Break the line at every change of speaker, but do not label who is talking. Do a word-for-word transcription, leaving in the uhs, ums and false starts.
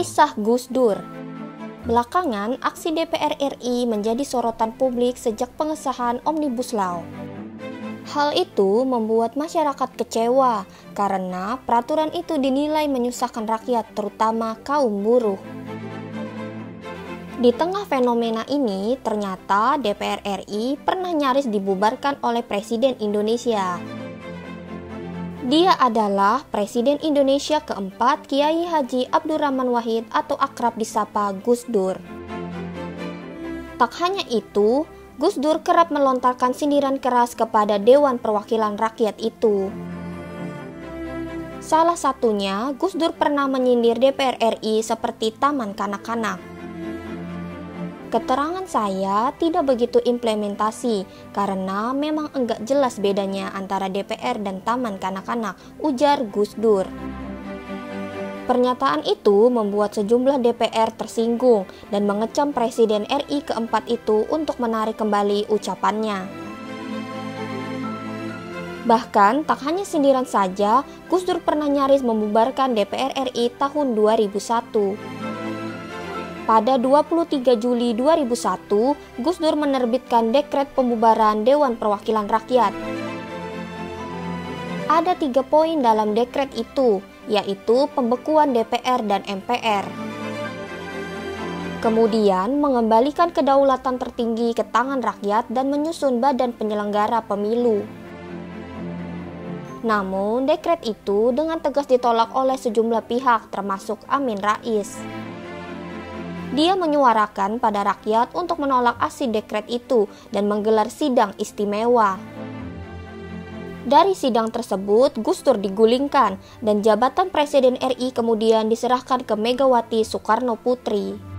Kisah Gus Dur. Belakangan, aksi D P R R I menjadi sorotan publik sejak pengesahan Omnibus Law. Hal itu membuat masyarakat kecewa karena peraturan itu dinilai menyusahkan rakyat, terutama kaum buruh. Di tengah fenomena ini, ternyata D P R R I pernah nyaris dibubarkan oleh Presiden Indonesia. Dia adalah Presiden Indonesia keempat, Kiai Haji Abdurrahman Wahid atau akrab disapa Gus Dur. Tak hanya itu, Gus Dur kerap melontarkan sindiran keras kepada Dewan Perwakilan Rakyat itu. Salah satunya, Gus Dur pernah menyindir D P R R I seperti taman kanak-kanak. Keterangan saya tidak begitu implementasi karena memang enggak jelas bedanya antara D P R dan taman kanak-kanak, ujar Gus Dur. Pernyataan itu membuat sejumlah D P R tersinggung dan mengecam Presiden R I keempat itu untuk menarik kembali ucapannya. Bahkan tak hanya sindiran saja, Gus Dur pernah nyaris membubarkan D P R R I tahun dua ribu satu. Pada dua puluh tiga Juli dua ribu satu, Gus Dur menerbitkan dekret pembubaran Dewan Perwakilan Rakyat. Ada tiga poin dalam dekret itu, yaitu pembekuan D P R dan M P R. Kemudian mengembalikan kedaulatan tertinggi ke tangan rakyat dan menyusun badan penyelenggara pemilu. Namun dekret itu dengan tegas ditolak oleh sejumlah pihak termasuk Amin Rais. Dia menyuarakan pada rakyat untuk menolak aksi dekret itu dan menggelar sidang istimewa. Dari sidang tersebut, Gus Dur digulingkan dan jabatan Presiden R I kemudian diserahkan ke Megawati Soekarno Putri.